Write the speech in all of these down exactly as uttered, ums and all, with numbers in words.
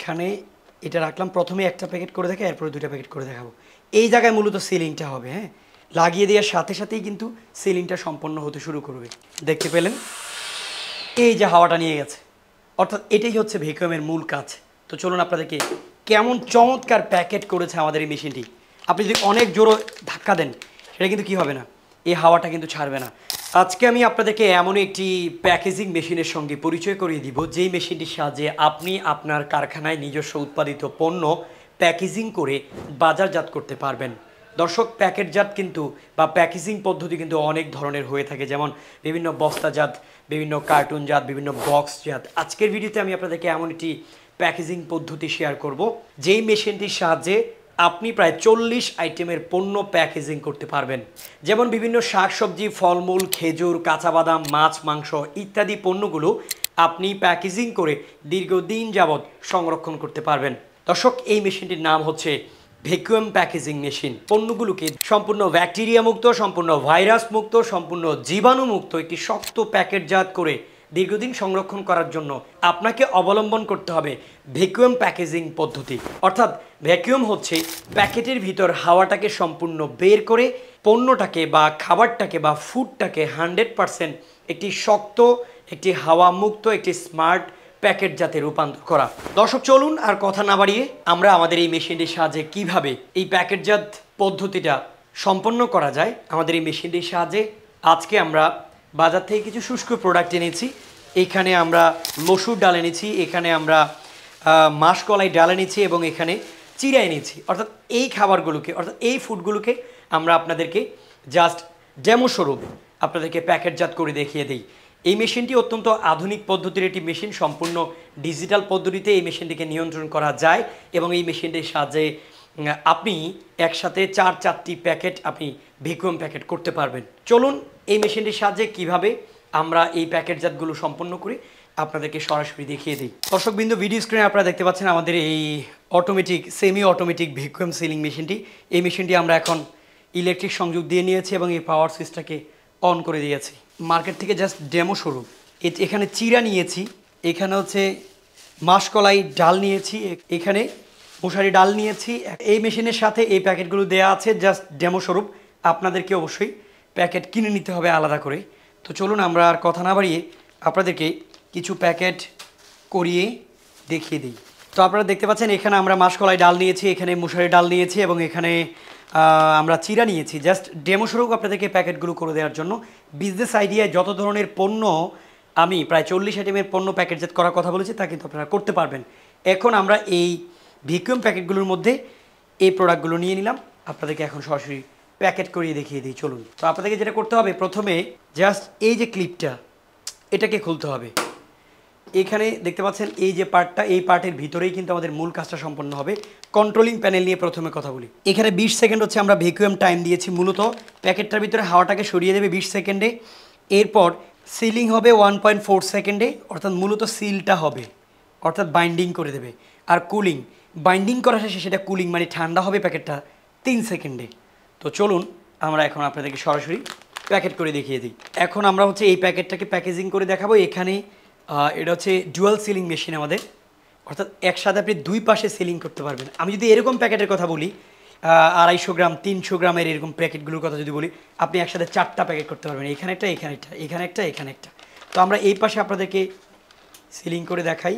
এইখানে এটা রাখলাম, প্রথমে একটা প্যাকেট করে দেখা, এরপরে দুইটা প্যাকেট করে দেখাবো। এই জায়গায় মূলত সিলিংটা হবে। হ্যাঁ, লাগিয়ে দেওয়ার সাথে সাথেই কিন্তু সিলিংটা সম্পন্ন হতে শুরু করবে। দেখতে পেলেন এই যে হাওয়াটা নিয়ে গেছে, অর্থাৎ এটাই হচ্ছে ভ্যাকুয়ামের মূল কাজ। তো চলুন আপনাদেরকে কেমন চমৎকার প্যাকেট করেছে আমাদের এই মেশিনটি। আপনি যদি অনেক জোরে ধাক্কা দেন সেটা কিন্তু কি হবে না, এই হাওয়াটা কিন্তু ছাড়বে না। আজকে আমি আপনাদেরকে এমন একটি প্যাকেজিং মেশিনের সঙ্গে পরিচয় করিয়ে দিব, যেই মেশিনটির সাহায্যে আপনি আপনার কারখানায় নিজস্ব উৎপাদিত পণ্য প্যাকেজিং করে বাজারজাত করতে পারবেন। দর্শক, প্যাকেটজাত কিন্তু বা প্যাকেজিং পদ্ধতি কিন্তু অনেক ধরনের হয়ে থাকে, যেমন বিভিন্ন বস্তাজাত, বিভিন্ন কার্টুনজাত, বিভিন্ন বক্সজাত। আজকের ভিডিওতে আমি আপনাদেরকে এমন একটি প্যাকেজিং পদ্ধতি শেয়ার করব, যেই মেশিনটির সাহায্যে আপনি প্রায় চল্লিশ আইটেমের পণ্য প্যাকেজিং করতে পারবেন। যেমন বিভিন্ন শাকসবজি, ফলমূল, খেজুর, কাঁচা বাদাম, মাছ, মাংস ইত্যাদি পণ্যগুলো আপনি প্যাকেজিং করে দীর্ঘদিন যাবৎ সংরক্ষণ করতে পারবেন। দর্শক, এই মেশিনটির নাম হচ্ছে ভ্যাকুয়াম প্যাকেজিং মেশিন। পণ্যগুলোকে সম্পূর্ণ ব্যাকটেরিয়া মুক্ত, সম্পূর্ণ ভাইরাস মুক্ত, সম্পূর্ণ জীবাণু মুক্ত একটি শক্ত প্যাকেটজাত করে দীর্ঘদিন সংরক্ষণ করার জন্য আপনাকে অবলম্বন করতে হবে ভ্যাকুয়াম প্যাকেজিং পদ্ধতি। অর্থাৎ ভ্যাকুয়াম হচ্ছে প্যাকেটের ভিতর হাওয়াটাকে সম্পূর্ণ বের করে পণ্যটাকে বা খাবারটাকে বা ফুডটাকে হান্ড্রেড পারসেন্ট একটি শক্ত, একটি হাওয়া মুক্ত, একটি স্মার্ট প্যাকেট যাতে রূপান্তর করা। দর্শক, চলুন আর কথা না বাড়িয়ে আমরা আমাদের এই মেশিনটির সাহায্যে কিভাবে এই প্যাকেটজাত পদ্ধতিটা সম্পন্ন করা যায় আমাদের এই মেশিনটির সাহায্যে। আজকে আমরা বাজার থেকে কিছু শুষ্ক প্রোডাক্ট এনেছি। এখানে আমরা মসুর ডাল এনেছি, এখানে আমরা মাসকলাই ডাল এনেছি এবং এখানে চিড়া এনেছি। অর্থাৎ এই খাবারগুলোকে, অর্থাৎ এই ফুডগুলোকে আমরা আপনাদেরকে জাস্ট ডেমো স্বরূপ আপনাদেরকে প্যাকেটজাত করে দেখিয়ে দিই। এই মেশিনটি অত্যন্ত আধুনিক পদ্ধতির একটি মেশিন, সম্পূর্ণ ডিজিটাল পদ্ধতিতে এই মেশিনটিকে নিয়ন্ত্রণ করা যায় এবং এই মেশিনটির সাহায্যে আপনি একসাথে চার চারটি প্যাকেট আপনি ভ্যাকুয়াম প্যাকেট করতে পারবেন। চলুন এই মেশিনটির সাহায্যে কিভাবে আমরা এই প্যাকেটজাতগুলো সম্পন্ন করি আপনাদেরকে সরাসরি দেখিয়ে দিই। দর্শকবৃন্দ, ভিডিও স্ক্রিনে আপনারা দেখতে পাচ্ছেন আমাদের এই automatic semi automatic vacuum sealing মেশিনটি। এই মেশিনটি আমরা এখন ইলেকট্রিক সংযোগ দিয়ে নিয়েছি এবং এই পাওয়ার সুইচটাকে অন করে দিয়েছি। মার্কেট থেকে জাস্ট ডেমো স্বরূপ এখানে চিড়া নিয়েছি, এখানে হচ্ছে মাসকলাই ডাল নিয়েছি, এখানে মশারি ডাল নিয়েছি। এই মেশিনের সাথে এই প্যাকেটগুলো দেওয়া আছে জাস্ট ডেমো স্বরূপ। আপনাদেরকে অবশ্যই প্যাকেট কিনে নিতে হবে আলাদা করে। তো চলুন আমরা আর কথা না বাড়িয়ে আপনাদেরকে কিছু প্যাকেট করিয়ে দেখিয়ে দিই। তো আপনারা দেখতে পাচ্ছেন এখানে আমরা মাসকলাই ডাল নিয়েছি, এখানে মশারি ডাল নিয়েছি এবং এখানে আমরা চিড়া নিয়েছি জাস্ট ডেমো স্বরূপ আপনাদেরকে প্যাকেটগুলো করে দেওয়ার জন্য। বিজনেস আইডিয়ায় যত ধরনের পণ্য আমি প্রায় চল্লিশ আইটেমের পণ্য প্যাকেটজাত করার কথা বলেছি তা কিন্তু আপনারা করতে পারবেন। এখন আমরা এই ভ্যাকুয়াম প্যাকেটগুলোর মধ্যে এই প্রোডাক্টগুলো নিয়ে নিলাম, আপনাদেরকে এখন সরাসরি প্যাকেট করিয়ে দেখিয়ে দিই। চলুন। তো আপনাদেরকে যেটা করতে হবে, প্রথমে জাস্ট এই যে ক্লিপটা এটাকে খুলতে হবে। এখানে দেখতে পাচ্ছেন এই যে পার্টটা, এই পার্টের ভিতরেই কিন্তু আমাদের মূল কাজটা সম্পন্ন হবে। কন্ট্রোলিং প্যানেল নিয়ে প্রথমে কথা বলি। এখানে বিশ সেকেন্ড হচ্ছে আমরা ভ্যাকুয়াম টাইম দিয়েছি, মূলত প্যাকেটটার ভিতরে হাওয়াটাকে সরিয়ে দেবে বিশ সেকেন্ডে। এরপর সিলিং হবে ওয়ান পয়েন্ট ফোর সেকেন্ডে, অর্থাৎ মূলত সিলটা হবে, অর্থাৎ বাইন্ডিং করে দেবে। আর কুলিং, বাইন্ডিং করা শেষে সেটা কুলিং মানে ঠান্ডা হবে প্যাকেটটা তিন সেকেন্ডে। তো চলুন আমরা এখন আপনাদেরকে সরাসরি প্যাকেট করে দেখিয়ে দিই। এখন আমরা হচ্ছে এই প্যাকেটটাকে প্যাকেজিং করে দেখাবো। এখানে এটা হচ্ছে ডুয়াল সিলিং মেশিন আমাদের, অর্থাৎ একসাথে আপনি দুই পাশে সিলিং করতে পারবেন। আমি যদি এরকম প্যাকেটের কথা বলি, আড়াইশো গ্রাম তিনশো গ্রামের এরকম প্যাকেটগুলোর কথা যদি বলি, আপনি একসাথে চারটা প্যাকেট করতে পারবেন, এখানে একটা, এখানে একটা, এখানে একটা, এখানে একটা। তো আমরা এই পাশে আপনাদেরকে সিলিং করে দেখাই।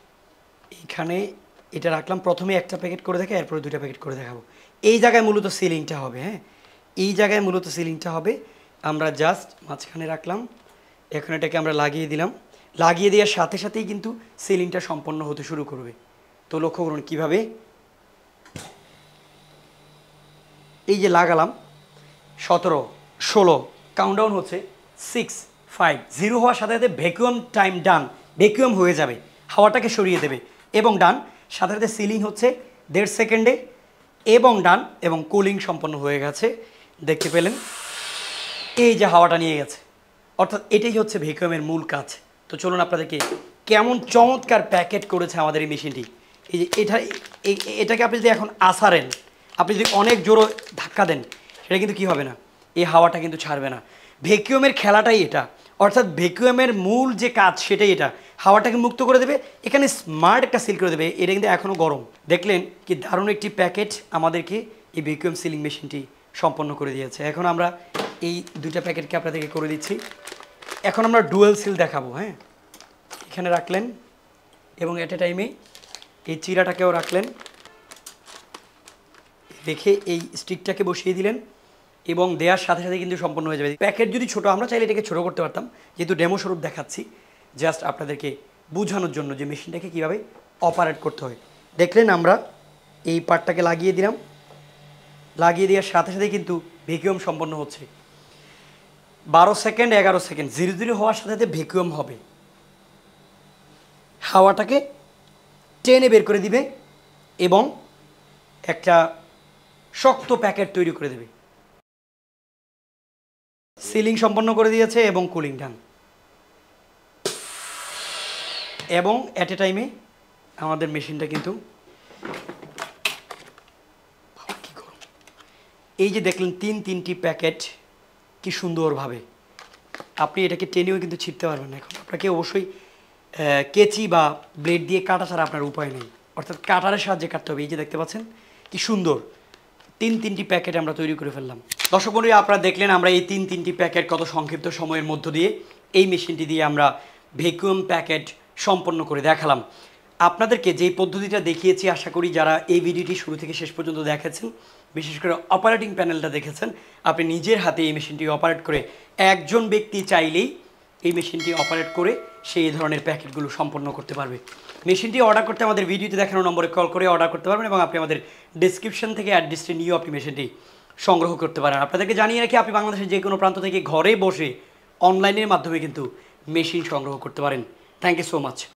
এখানে এটা রাখলাম, প্রথমে একটা প্যাকেট করে দেখা, এরপরে দুইটা প্যাকেট করে দেখাবো। এই জায়গায় মূলত সিলিংটা হবে। হ্যাঁ, এই জায়গায় মূলত সিলিংটা হবে। আমরা জাস্ট মাঝখানে রাখলাম, এখন এটাকে আমরা লাগিয়ে দিলাম। লাগিয়ে দেওয়ার সাথে সাথেই কিন্তু সিলিংটা সম্পন্ন হতে শুরু করবে। তো লক্ষ্য করুন কীভাবে, এই যে লাগালাম, সতেরো, ষোলো, কাউন্টডাউন হচ্ছে সিক্স, ফাইভ, জিরো হওয়ার সাথে সাথে ভ্যাকুয়াম টাইম ডান, ভ্যাকুয়াম হয়ে যাবে, হাওয়াটাকে সরিয়ে দেবে এবং ডান। সাথে সাথে সিলিং হচ্ছে দেড় সেকেন্ডে এবং ডান, এবং কুলিং সম্পন্ন হয়ে গেছে। দেখতে পেলেন এই যে হাওয়াটা নিয়ে গেছে, অর্থাৎ এটাই হচ্ছে ভ্যাকুয়ামের মূল কাজ। তো চলুন আপনাদেরকে কেমন চমৎকার প্যাকেট করেছে আমাদের এই মেশিনটি। এই যে এটা, এটাকে আপনি যদি এখন আসারেন, আপনি যদি অনেক জোরে ধাক্কা দেন সেটা কিন্তু কি হবে না, এই হাওয়াটা কিন্তু ছাড়বে না। ভ্যাকুয়ামের খেলাটাই এটা, অর্থাৎ ভ্যাকুয়ামের মূল যে কাজ সেটাই এটা। হাওয়াটাকে মুক্ত করে দেবে, এখানে স্মার্ট একটা সিল করে দেবে। এটা কিন্তু এখনও গরম। দেখলেন কি দারুণ একটি প্যাকেট আমাদেরকে এই ভ্যাকুয়াম সিলিং মেশিনটি সম্পন্ন করে দিয়েছে। এখন আমরা এই দুইটা প্যাকেটকে আপনাদেরকে করে দিচ্ছি। এখন আমরা ডুয়েল সিল দেখাবো। হ্যাঁ, এখানে রাখলেন এবং এট এ টাইমে এই চিরাটাকেও রাখলেন, রেখে এই স্টিকটাকে বসিয়ে দিলেন এবং দেওয়ার সাথে সাথে কিন্তু সম্পন্ন হয়ে যাবে। প্যাকেট যদি ছোটো, আমরা চাইলে এটাকে ছোটো করতে পারতাম, যেহেতু ডেমো স্বরূপ দেখাচ্ছি জাস্ট আপনাদেরকে বোঝানোর জন্য যে মেশিনটাকে কীভাবে অপারেট করতে হয়। দেখলেন আমরা এই পার্টটাকে লাগিয়ে দিলাম, লাগিয়ে দেওয়ার সাথে সাথে কিন্তু ভ্যাকুয়াম সম্পন্ন হচ্ছে। বারো সেকেন্ড এগারো সেকেন্ড জিরো জিরো হওয়ার সাথে সাথে ভ্যাকুয়াম হবে, হাওয়াটাকে টেনে বের করে দিবে এবং একটা শক্ত প্যাকেট তৈরি করে দেবে। সিলিং সম্পন্ন করে দিয়েছে এবং কুলিং ডান। এবং অ্যাট এ টাইমে আমাদের মেশিনটা কিন্তু কি গরম। এই যে দেখলেন তিন তিনটি প্যাকেট কি সুন্দরভাবে, আপনি এটাকে টেনেও কিন্তু ছিটতে পারবেন না। এখন আপনাকে অবশ্যই কেচি বা ব্লেড দিয়ে কাটা ছাড়া আপনার উপায় নেই, অর্থাৎ কাটারের সাহায্যে কাটতে হবে। এই যে দেখতে পাচ্ছেন কি সুন্দর তিন তিনটি প্যাকেট আমরা তৈরি করে ফেললাম। দর্শক বন্ধুরা, আপনারা দেখলেন আমরা এই তিন তিনটি প্যাকেট কত সংক্ষিপ্ত সময়ের মধ্য দিয়ে এই মেশিনটি দিয়ে আমরা ভ্যাকুয়াম প্যাকেট সম্পন্ন করে দেখালাম। আপনাদেরকে যেই পদ্ধতিটা দেখিয়েছি, আশা করি যারা এই ভিডিওটি শুরু থেকে শেষ পর্যন্ত দেখেছেন, বিশেষ করে অপারেটিং প্যানেলটা দেখেছেন, আপনি নিজের হাতে এই মেশিনটি অপারেট করে একজন ব্যক্তি চাইলেই এই মেশিনটি অপারেট করে সেই ধরনের প্যাকেটগুলো সম্পন্ন করতে পারবে। মেশিনটি অর্ডার করতে আমাদের ভিডিওতে দেখানো নম্বরে কল করে অর্ডার করতে পারবেন এবং আপনি আমাদের ডিসক্রিপশন থেকে অ্যাড্রেসটি নিয়েও আপনি মেশিনটি সংগ্রহ করতে পারেন। আপনাদেরকে জানিয়ে রাখি, আপনি বাংলাদেশের যে কোনো প্রান্ত থেকে ঘরে বসে অনলাইনের মাধ্যমে কিন্তু মেশিন সংগ্রহ করতে পারেন। Thank you so much.